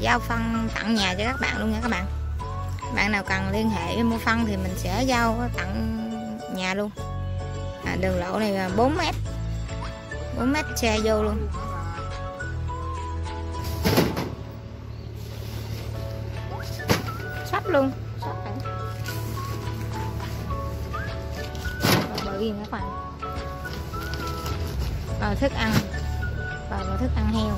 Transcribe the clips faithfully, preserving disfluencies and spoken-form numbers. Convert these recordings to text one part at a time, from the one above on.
giao phân tặng nhà cho các bạn luôn nha các bạn. Bạn nào cần liên hệ mua phân thì mình sẽ giao tặng nhà luôn. À, đường lộ này là bốn mét, bốn mét xe vô luôn. Sắp luôn, sắp rồi. Bờ riêng các bạn. Rồi thức ăn, rồi thức ăn heo.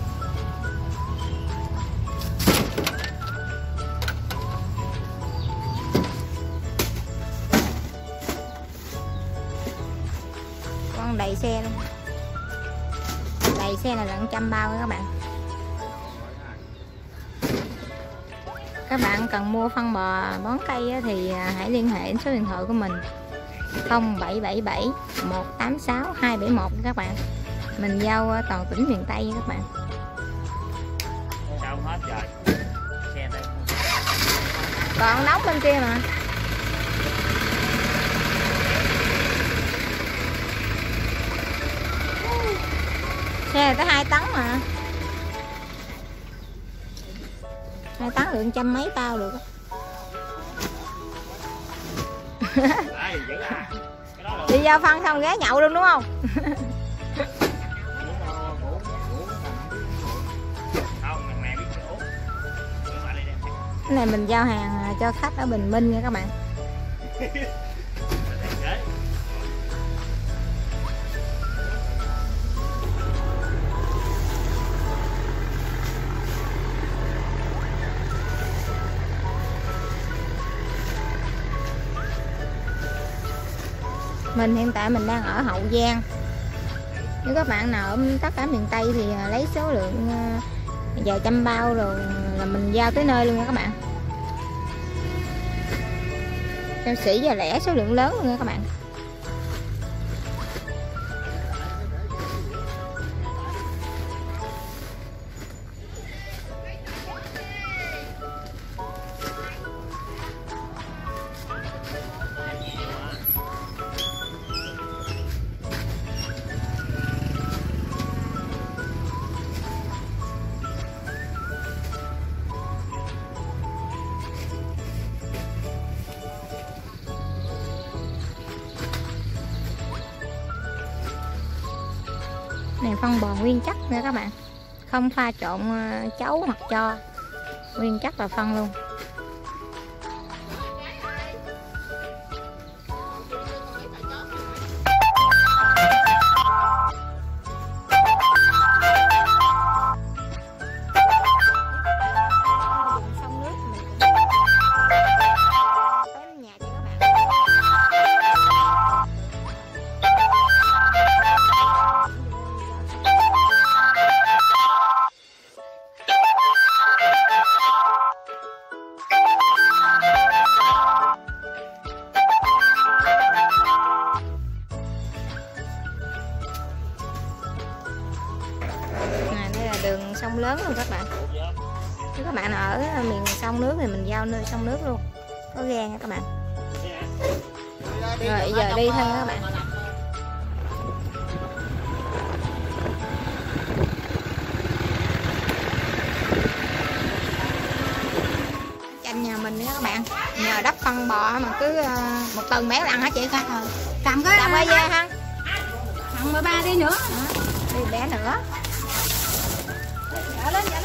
Con đầy xe luôn, đầy xe là lận trăm bao các bạn. Các bạn cần mua phân bò bón cây thì hãy liên hệ số điện thoại của mình không bảy bảy bảy một tám sáu hai bảy một các bạn. Mình giao toàn tỉnh miền Tây các bạn. Sao hết rồi. Xe đây. Còn nóng bên kia mà. Xe này tới hai tấn mà. hai tấn lượng trăm mấy bao được. Đi giao phân xong ghé nhậu luôn đúng không? Cái này mình giao hàng cho khách ở Bình Minh nha các bạn. Mình hiện tại mình đang ở Hậu Giang. Nếu các bạn nào ở tất cả miền Tây thì lấy số lượng vài trăm bao rồi là mình giao tới nơi luôn nha các bạn. Em sĩ và lẻ số lượng lớn luôn nha các bạn. Này phân bò nguyên chất nha các bạn, không pha trộn chấu hoặc cho, nguyên chất là phân luôn. Đường sông lớn luôn các bạn. Nếu các bạn ở miền sông nước thì mình giao nơi sông nước luôn, có ghe nha các bạn. Rồi giờ đi thôi các bạn. Chanh nhà mình nữa các bạn, nhờ đắp phân bò mà cứ một tuần bé ăn hả chị coi. Cầm cái cầm cái dê ha, cầm mười ba đi nữa. Đó, đi bé nữa. Lên, lên.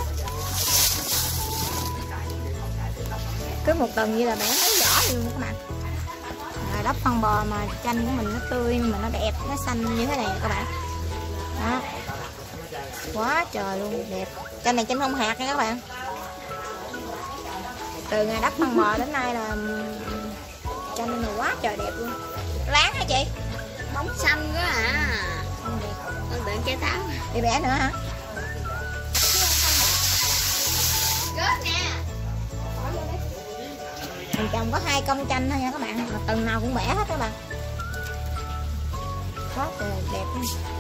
Cứ một tuần như là bẻ mấy vỏ luôn các bạn. Rồi đắp phân bò mà chanh của mình nó tươi mà nó đẹp, nó xanh như thế này các bạn. Đó. Quá trời luôn, đẹp. Chanh này chanh không hạt nha các bạn. Từ ngày đắp phân bò đến nay là chanh này quá trời đẹp luôn. Láng hả chị? Bóng xanh quá à. Con tượng trái táo. Đi bẻ nữa hả? Mình trồng có hai công chanh thôi nha các bạn, mà tuần nào cũng bẻ hết các bạn. Quá trời đẹp luôn.